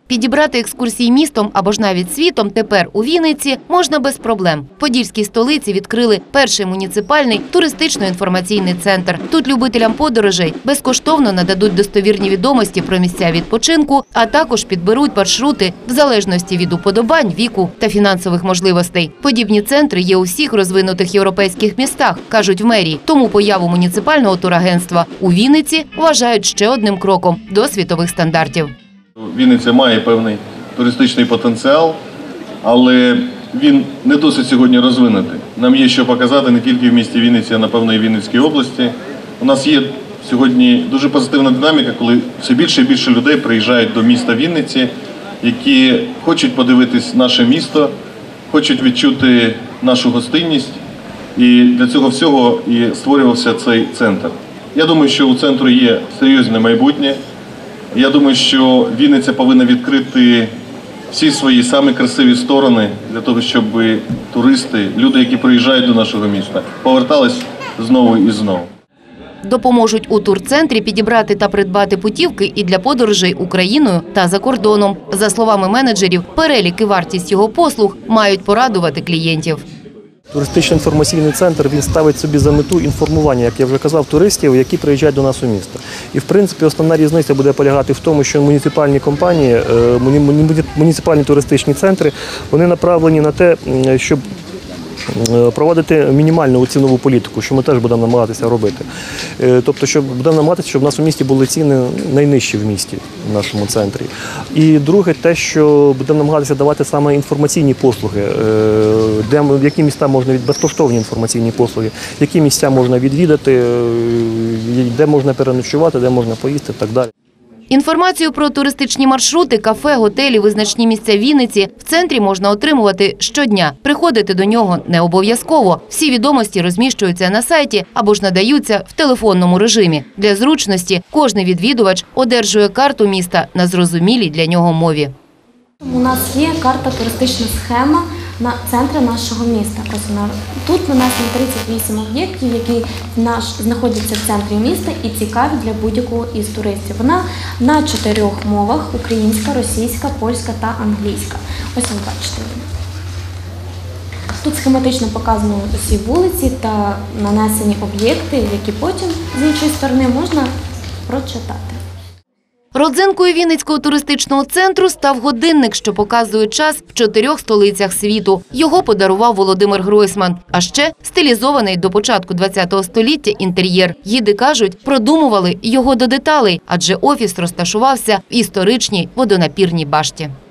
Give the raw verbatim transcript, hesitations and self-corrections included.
Підібрати екскурсії містом або ж навіть світом тепер у Вінниці можна без проблем. В Подільській столиці відкрили перший муніципальний туристично-інформаційний центр. Тут любителям подорожей безкоштовно нададуть достовірні відомості про місця відпочинку, а також підберуть маршрути в залежності від уподобань, віку та фінансових можливостей. Подібні центри є у всіх розвинутих європейських містах, кажуть в мерії. Тому появу муніципального турагентства у Вінниці вважають ще одним кроком до світових стандартів. Вінниця має певний туристичний потенціал, але він не досить сьогодні розвинутий. Нам є що показати не тільки в місті Вінниці, а напевно і в Вінницькій області. У нас є сьогодні дуже позитивна динаміка, коли все більше і більше людей приїжджають до міста Вінниці, які хочуть подивитись наше місто, хочуть відчути нашу гостинність. І для цього всього і створювався цей центр. Я думаю, що у центру є серйозне майбутнє. Я думаю, що Вінниця повинна відкрити всі свої самі красиві сторони для того, щоб туристи, люди, які приїжджають до нашого міста, повертались знову і знову. Допоможуть у турцентрі підібрати та придбати путівки і для подорожей Україною та за кордоном. За словами менеджерів, перелік і вартість його послуг мають порадувати клієнтів. Туристично-інформаційний центр, він ставить собі за мету інформування, як я вже казав, туристів, які приїжджають до нас у місто. І, в принципі, основна різниця буде полягати в тому, що муніципальні компанії, муніципальні туристичні центри, вони направлені на те, щоб проводити мінімальну цінову політику, що ми теж будемо намагатися робити. Тобто, щоб будемо намагатися, щоб у нас у місті були ціни найнижчі в місті, в нашому центрі. І друге, те, що будемо намагатися давати саме інформаційні послуги, де, в які міста можна від безкоштовні інформаційні послуги, які місця можна відвідати, де можна переночувати, де можна поїсти і так далі. Інформацію про туристичні маршрути, кафе, готелі, визначні місця Вінниці в центрі можна отримувати щодня. Приходити до нього не обов'язково. Всі відомості розміщуються на сайті або ж надаються в телефонному режимі. Для зручності кожний відвідувач одержує карту міста на зрозумілій для нього мові. У нас є карта туристична схема на центрі нашого міста. Тут нанесено тридцять вісім об'єктів, які наш, знаходяться в центрі міста і цікаві для будь-якого із туристів. Вона на чотирьох мовах – українська, російська, польська та англійська. Ось ви бачите. Тут схематично показано усі вулиці та нанесені об'єкти, які потім з іншої сторони можна прочитати. Родзинкою Вінницького туристичного центру став годинник, що показує час в чотирьох столицях світу. Його подарував Володимир Гройсман. А ще стилізований до початку ХХ століття інтер'єр. Гіди кажуть, продумували його до деталей, адже офіс розташувався в історичній водонапірній башті.